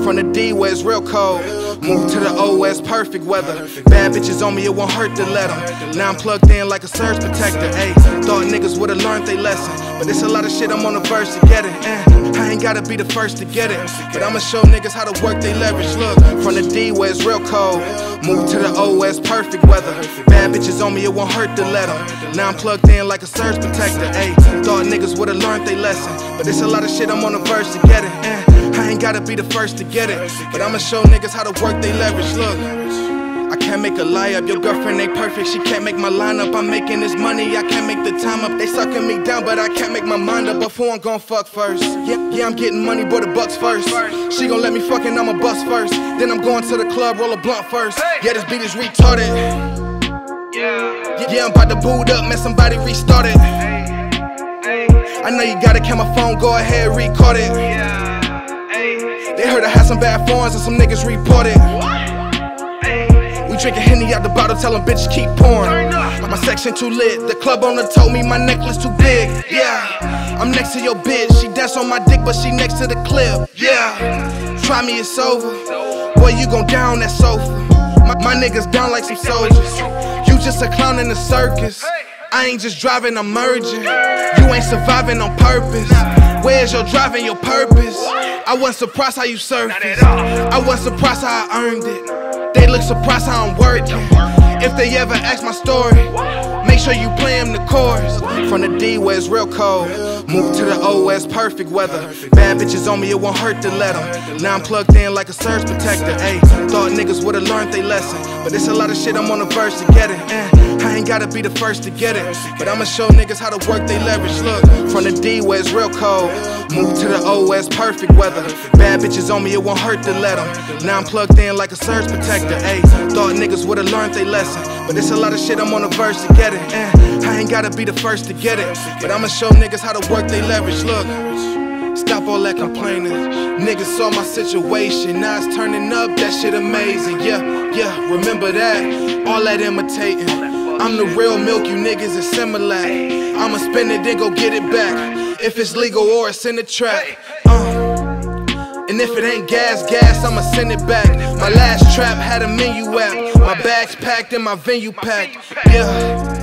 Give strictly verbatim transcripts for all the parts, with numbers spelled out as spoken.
From the D where it's real cold. Move to the O where it's perfect weather. Bad bitches on me, it won't hurt to let them. Now I'm plugged in like a surge protector. Ayy, thought niggas would've learned they lesson, but it's a lot of shit I'm on the verge to get it. Eh, I ain't gotta be the first to get it, but I'ma show niggas how to work they leverage. Look, from the D where it's real cold. Move to the O where it's perfect weather. Bad bitches on me, it won't hurt to let them. Now I'm plugged in like a surge protector. Ayy, thought niggas would've learned they lesson, but it's a lot of shit I'm on the verge to get it. Eh, I ain't gotta be the first to get it, but I'ma show niggas how to work they leverage. Look, I can't make a lie up, your girlfriend ain't perfect, she can't make my line up. I'm making this money, I can't make the time up. They sucking me down, but I can't make my mind up. But who I'm gon' fuck first? Yeah, yeah, I'm getting money, boy, the bucks first. She gon' let me fucking, I'ma bust first. Then I'm going to the club, roll a blunt first. Yeah, this beat is retarded. Yeah, I'm about to boot up, man, somebody restart it. I know you gotta count my phone, go ahead, record it. They heard I had some bad phones and some niggas reported. We drinking Henny out the bottle, tell them bitches keep pouring. My section too lit, the club owner told me my necklace too big. Yeah, I'm next to your bitch, she dance on my dick but she next to the clip. Yeah, try me, it's over. Boy, you gon' down that sofa. My, my niggas down like some soldiers. You just a clown in the circus. I ain't just driving, I'm merging. You ain't surviving on purpose. Where's your driving, your purpose? I wasn't surprised how you surfaced. I wasn't surprised how I earned it. They look surprised how I'm working. If they ever ask my story, make sure you play them the chorus. From the D where it's real cold. Move to the O where it's perfect weather. Bad bitches on me, it won't hurt to let them. Now I'm plugged in like a surge protector. Ayy, thought niggas would've learned they lesson, but it's a lot of shit I'm on the verge to get it. Eh, I ain't gotta be the first to get it, but I'ma show niggas how to work they leverage. Look, from the D where it's real cold. Move to the O where it's perfect weather. Bad bitches on me, it won't hurt to let them. Now I'm plugged in like a surge protector. Ayy, thought niggas would've learned they lesson, but it's a lot of shit I'm on the verge to get it. Eh, I ain't gotta be the first to get it, but I'ma show niggas how to work they leverage. Look, stop all that complaining. Niggas saw my situation, now it's turning up, that shit amazing. Yeah, yeah, remember that, all that imitating. I'm the real milk, you niggas is Similac. I'ma spend it, then go get it back, if it's legal or it's in the trap. Uh, and if it ain't gas, gas, I'ma send it back. My last trap had a menu app. My bags packed and my venue packed. Yeah,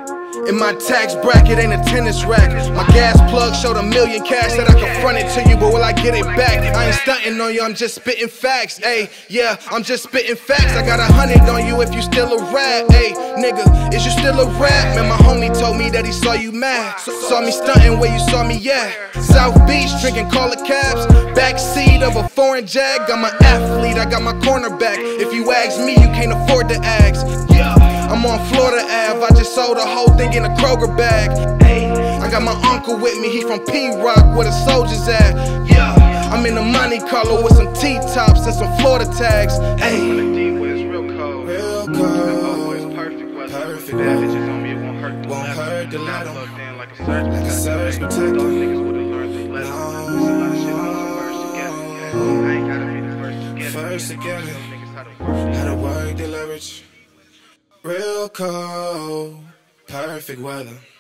in my tax bracket ain't a tennis rack. My gas plug showed a million cash that I can front it to you, but will I get it back? I ain't stunting on you, I'm just spitting facts. Ayy, yeah, I'm just spitting facts. I got a hundred on you if you still a rat. Ayy, nigga, is you still a rat? Man, my homie told me that he saw you mad. Saw me stunting where you saw me at. South Beach, drinking Caller Cabs. Backseat of a foreign jag. I'm an athlete, I got my cornerback. If you ask me, you can't afford to ask. Yeah, I'm on Florida Ave, I just sold the whole thing in a Kroger bag. Ay, I got my uncle with me, he from P-Rock, where the soldiers at. Yeah, I'm in a Monte Carlo with some T-tops and some Florida tags. Ay, the D where it's real cold. Real cold. Oh, it's perfect weather. Perfect weather. Bad bitches on me, it won't hurt to won't let hurt to let them. Plugged in like a surge like a surge protector. Those niggas would've learned they lesson. There's a lot of shit I'm on the verge to get it. Yeah, I ain't gotta be the first to get it. First to get it. How to work the leverage. Real cold, perfect weather.